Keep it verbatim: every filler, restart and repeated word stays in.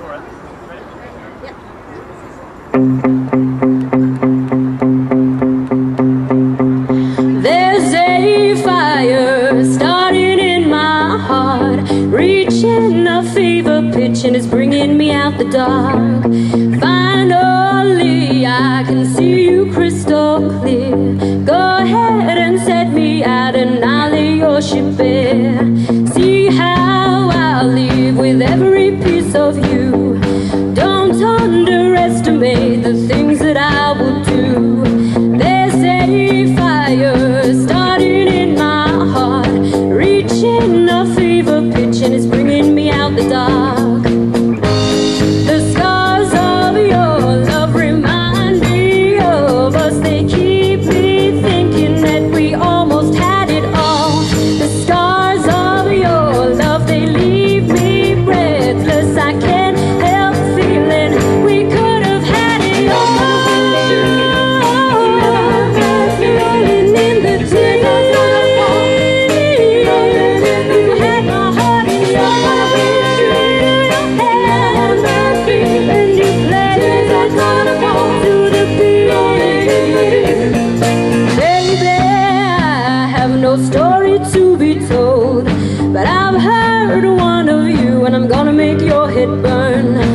There's a fire starting in my heart, reaching a fever pitch and it's bringing me out the dark. Finally I can see you crystal clear. Go ahead and set me out and I'll lay your ship bare. See how I'll leave with every piece of you. Don't underestimate the things that I will do. There's a fire starting in my heart, reaching a fever pitch and it's bringing me out the dark. The scars of your love remind me of us. They keep me thinking that we almost had it all. The scars of your love, they leave me breathless. I can't help feeling we could have had it all. Rolling in the deep, you had my heart in your hands, and you played it to the beat. Baby, I have no story to be told, but I've heard one of you and I'm gonna make your head burn.